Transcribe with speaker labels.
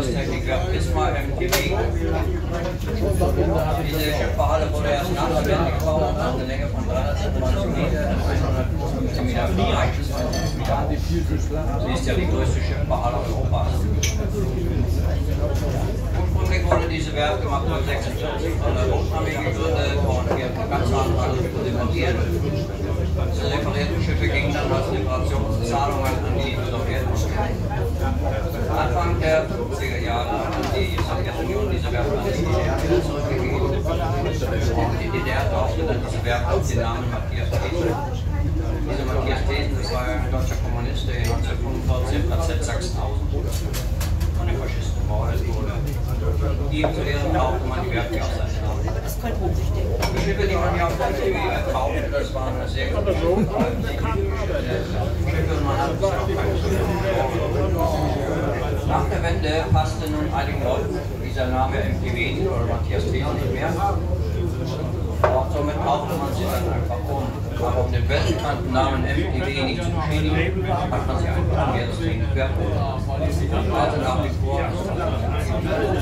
Speaker 1: Verkehrstechnikwerk Wismar MTW. Diese Schiffbauhalle wurde erst nach der Wende gebaut und hat eine Länge von 397 Metern und 115 Meter Breite. Sie ist ja die größte Schiffbauhalle Europas. Ursprünglich wurde diese Werft gemacht 1946 von der Rotarmee gegründet und hier ganz am Anfang repariert. Diese reparierten Schiffe gingen dann als Reparationszahlungen an die Sowjetunion. Anfang der 50er Jahre hat die Sowjetunion diese Werft an die DDR wieder zurückgegeben. Die DDR taufte dann diese Werft auf den Namen Matthias Thesen. Dieser Matthias Thesen, das war ein deutscher Kommunist, der 1945 in KZ Sachsenhausen von den Faschisten ermordet wurde. Ihm zu Ehren taufte man die Werft aus seinem Namen.
Speaker 2: Aber das könnte man sich denken.
Speaker 1: Die Schiffe, die man hier auf der TV kauft, das waren sehr gut. Schiffe und man hat es auch keine Nach der Wende passte nun einigen Leuten dieser Name MTW oder Matthias Thesen nicht mehr. Auch somit kaufte man sie dann einfach um. Aber um den weltbekannten Namen MTW nicht zu beschädigen, hat man sie einfach mehr das Trinkwerk. Also nach wie vor